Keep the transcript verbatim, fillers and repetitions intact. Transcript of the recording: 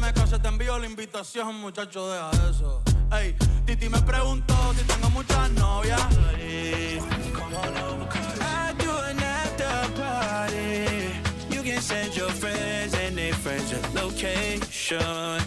de casa, te envío la invitación, muchacho, deja eso. Ey, Titi me preguntó si tengo muchas novias. I do an after party. You can send your friends and their friends your location.